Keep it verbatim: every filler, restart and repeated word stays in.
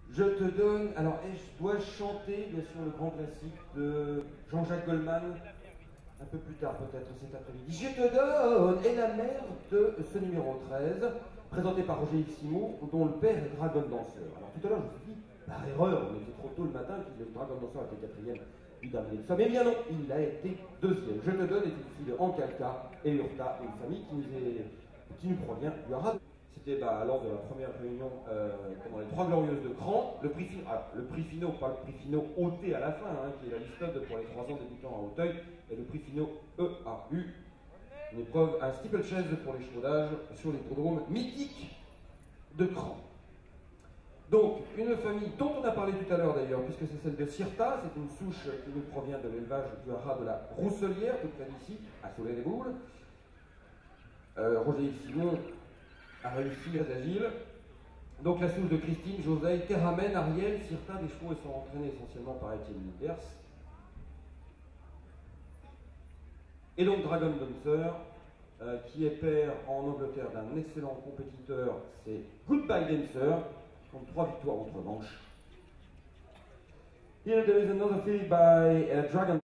Je te donne, alors je dois chanter bien sûr le grand classique de Jean-Jacques Goldman, un peu plus tard peut-être cet après-midi. Je te donne, et la mère de ce numéro treize, présenté par Roger Yves Simon, dont le père est Dragon Dancer. Alors tout à l'heure je me suis dit, par erreur, on était trop tôt le matin, que le Dragon Dancer était quatrième du dernier de ça. Mais bien non, il a été deuxième. Je te donne est une fille de Ancalca et Urta, une famille qui nous, est, qui nous provient du Haras. C'était bah, lors de la première réunion euh, pendant les Trois Glorieuses de Cran. Le prix, alors, le prix Finot, pas le prix Finot O T à la fin, hein, qui est la liste pour les trois ans débutants à Auteuil, et le prix Finot E A U, une épreuve, un steeplechase pour les chevaudages sur l'hippodrome mythique de Cran. Donc, une famille dont on a parlé tout à l'heure d'ailleurs, puisque c'est celle de Cirta, c'est une souche qui nous provient de l'élevage du haras de la Rousselière, tout près d'ici, à Soleil-les-Boules. Euh, Roger Yves Simon a réussi à agile. Donc la souche de Christine, José, Terramen, Ariel, Cirta, des chevaux, ils sont entraînés essentiellement par Étienne Lippers. Et donc Dragon Dancer, euh, qui est père en Angleterre d'un excellent compétiteur, c'est Goodbye Dancer, qui compte trois victoires outre-Manche. Here there is another field by uh, Dragon